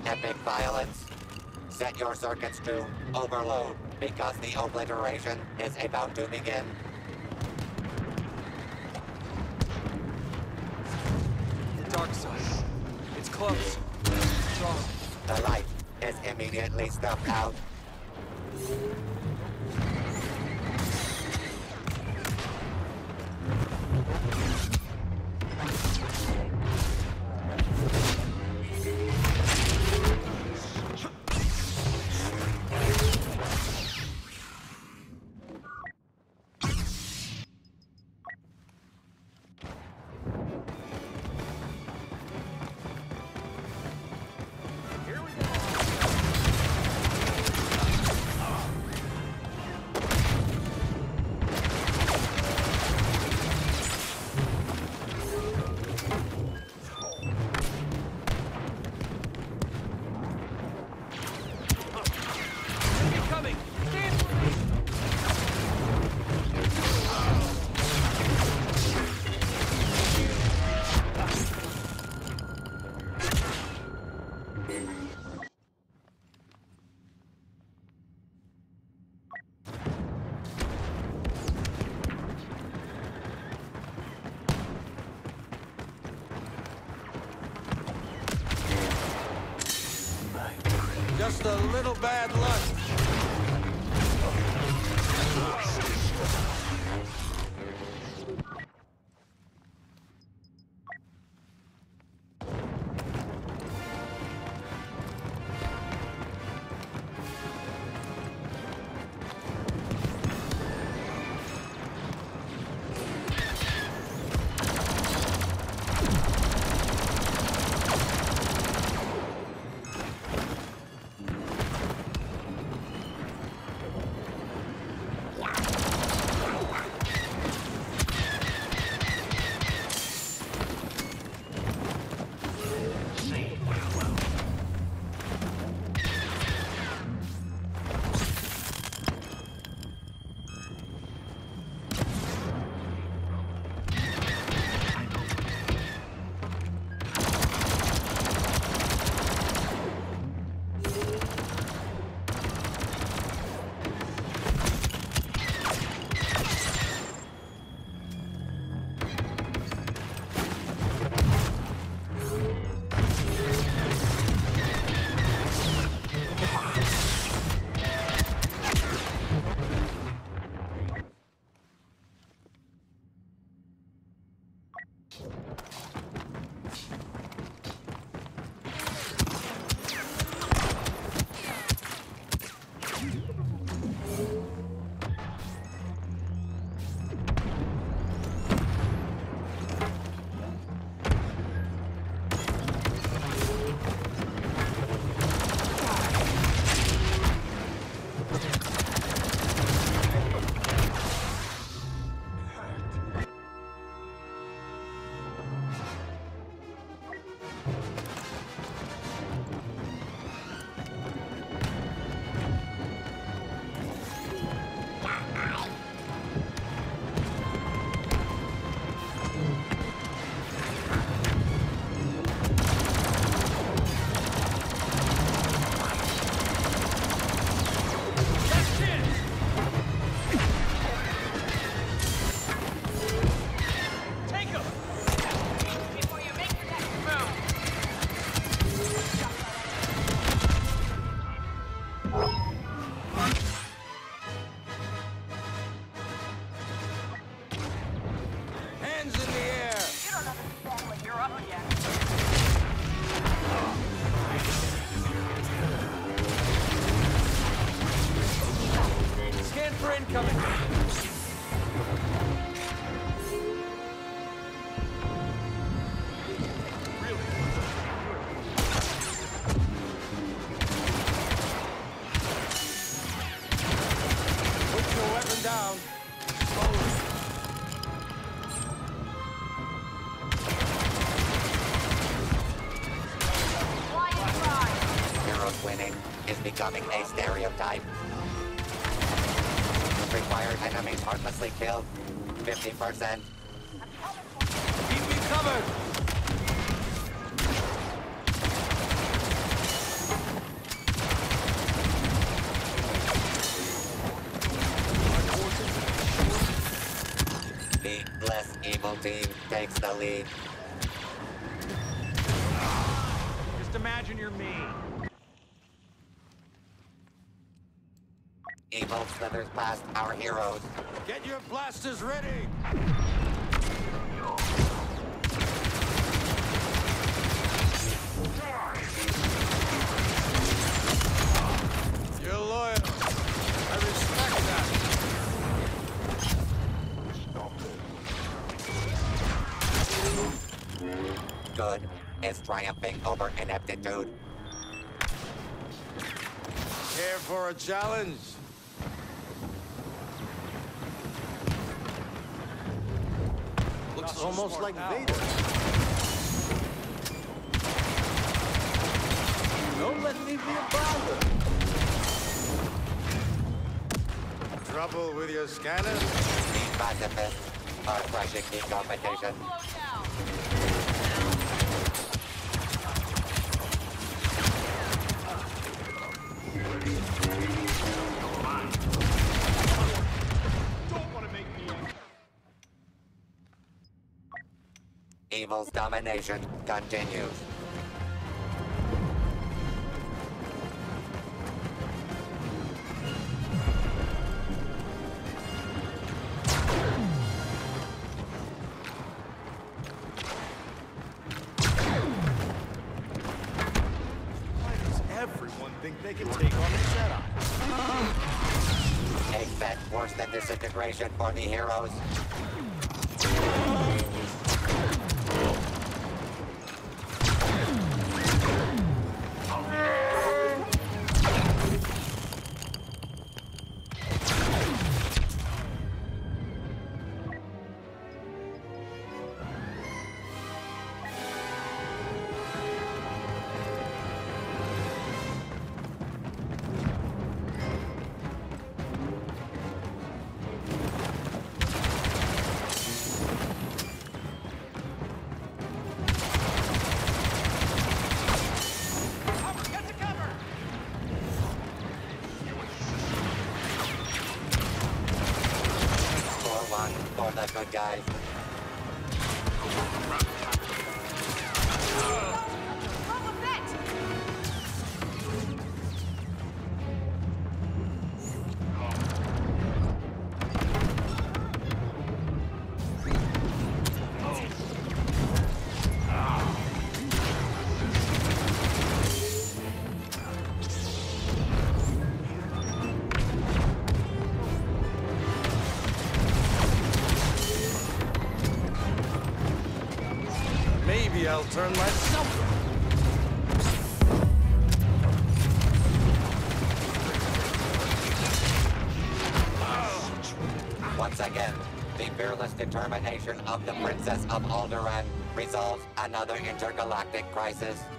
epic violence. Set your circuits to overload, because the obliteration is about to begin. The dark side. It's close. Strong. The light is immediately snuffed out. Just a little bad luck. Becoming a stereotype. Required enemies heartlessly killed. 50%. Keep me covered! Evil team takes the lead. Just imagine you're me. Evil slithers past our heroes. Get your blasters ready! You're loyal. I respect that. Good is triumphing over ineptitude. Care for a challenge? Looks almost like Vader. Don't let me be a bother. Trouble with your scanner? These pacifists are crushing the competition. Evil's domination continues. Why does everyone think they can take on the Jedi? A fate worse than disintegration for the heroes. For the good guys. Maybe I'll turn myself. Once again, the fearless determination of the Princess of Alderaan resolves another intergalactic crisis.